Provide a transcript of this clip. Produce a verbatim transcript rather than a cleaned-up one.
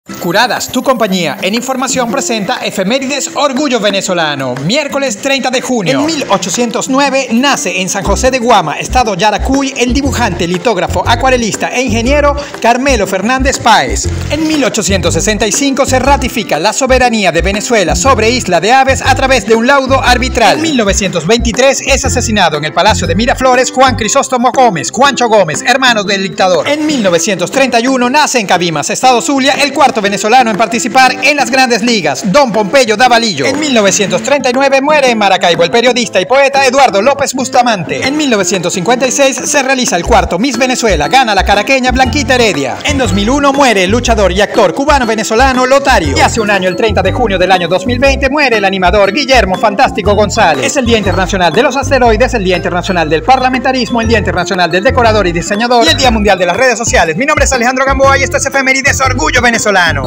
Curadas, tu compañía en información presenta Efemérides Orgullo Venezolano, miércoles treinta de junio. En mil ochocientos nueve nace en San José de Guama, estado Yaracuy, el dibujante, litógrafo, acuarelista e ingeniero Carmelo Fernández Páez. En mil ochocientos sesenta y cinco se ratifica la soberanía de Venezuela sobre Isla de Aves a través de un laudo arbitral. En mil novecientos veintitrés es asesinado en el Palacio de Miraflores Juan Crisóstomo Gómez, Juancho Gómez, hermano del dictador. En mil novecientos treinta y uno nace en Cabimas, estado Zulia, el cuarto venezolano en participar en las grandes ligas, Don Pompeyo Davalillo. En mil novecientos treinta y nueve muere en Maracaibo el periodista y poeta Eduardo López Bustamante. En mil novecientos cincuenta y seis se realiza el cuarto Miss Venezuela, gana la caraqueña Blanquita Heredia. En dos mil uno muere el luchador y actor cubano-venezolano Lotario. Y hace un año, el treinta de junio del año dos mil veinte, muere el animador Guillermo Fantástico González. Es el Día Internacional de los Asteroides, el Día Internacional del Parlamentarismo, el Día Internacional del Decorador y Diseñador y el Día Mundial de las Redes Sociales. Mi nombre es Alejandro Gamboa y esto es Efemérides Orgullo Venezolano.